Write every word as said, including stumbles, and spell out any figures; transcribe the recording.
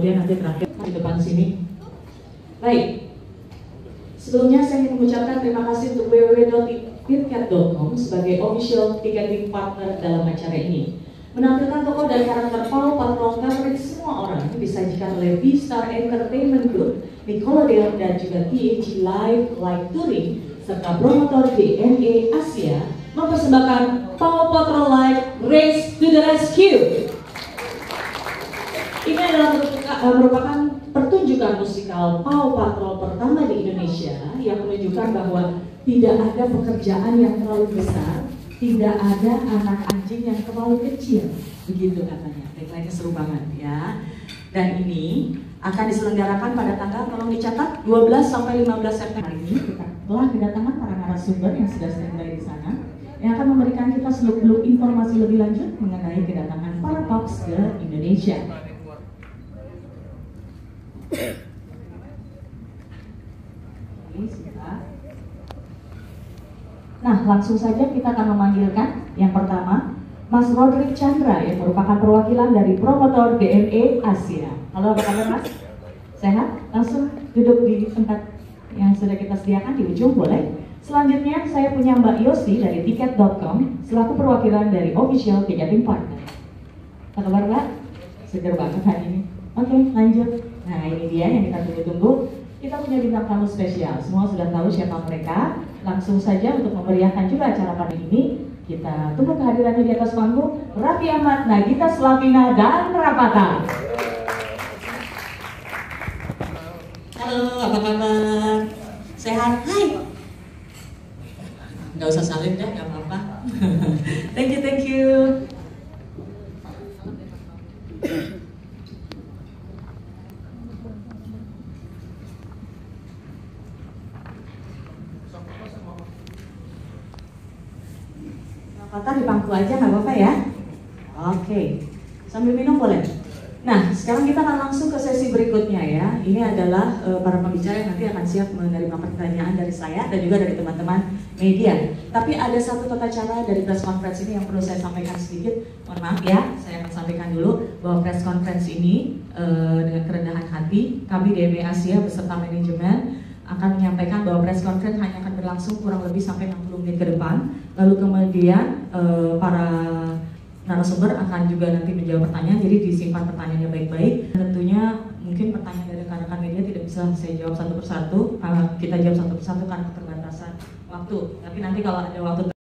kemudian nanti terakhir di depan sini. Baik, sebelumnya saya ingin mengucapkan terima kasih untuk w w w titik tiket tiket com sebagai official ticketing partner dalam acara ini. Menampilkan tokoh dan karakter Paw Patrol favorit semua orang disajikan oleh V-Star Entertainment Group, Nickelodeon, dan juga T A G Live Live Touring, serta promotor D N A Asia mempersembahkan Paw Patrol Live Race to the Rescue. Ini adalah merupakan pertunjukan musikal Paw Patrol pertama di Indonesia yang menunjukkan bahwa tidak ada pekerjaan yang terlalu besar, tidak ada anak anjing yang terlalu kecil, begitu katanya. Tagline-nya seru banget ya. Dan ini akan diselenggarakan pada tanggal, tolong dicatat, dua belas sampai lima belas September ini. Kita telah kedatangan para narasumber yang sudah standby di sana, yang akan memberikan kita seluk-beluk informasi lebih lanjut mengenai kedatangan para Paws ke Indonesia. Nah, langsung saja kita akan memanggilkan yang pertama, Mas Roderick Chandra yang merupakan perwakilan dari promotor D N A Asia. Halo, apa kabar Mas? Sehat? Langsung duduk di tempat yang sudah kita sediakan di ujung, boleh? Selanjutnya saya punya Mbak Yosi dari tiket titik com selaku perwakilan dari official ticketing partner. Apa kabar Mbak? Seger banget hari ini. Oke, lanjut. Nah, ini dia yang kita tunggu-tunggu. Kita punya bintang tamu spesial. Semua sudah tahu siapa mereka. Langsung saja untuk memeriahkan juga acara pada ini, kita tunggu kehadirannya di atas panggung, Raffi Ahmad, Nagita Slavina, dan Rapata. Halo, apa kabar? Sehat? Hai. Nggak usah salin deh, nggak apa-apa. Thank you, thank you. Rapata di pangku aja nggak apa-apa ya? Oke, sambil minum boleh? Nah, sekarang kita akan langsung ke sesi berikutnya ya. Ini adalah uh, para pembicara yang nanti akan siap menerima pertanyaan dari saya dan juga dari teman-teman media. Tapi ada satu tata cara dari press conference ini yang perlu saya sampaikan sedikit. Mohon maaf ya, saya akan sampaikan dulu bahwa press conference ini uh, dengan kerendahan hati, kami D N A Asia beserta manajemen akan menyampaikan bahwa press conference hanya akan berlangsung kurang lebih sampai enam puluh menit ke depan. Lalu kemudian uh, para narasumber akan juga nanti menjawab pertanyaan, jadi disimpan pertanyaannya baik-baik. Tentunya mungkin pertanyaan dari rekan-rekan media tidak bisa saya jawab satu persatu, karena kita jawab satu persatu karena keterbatasan waktu. Tapi nanti kalau ada waktu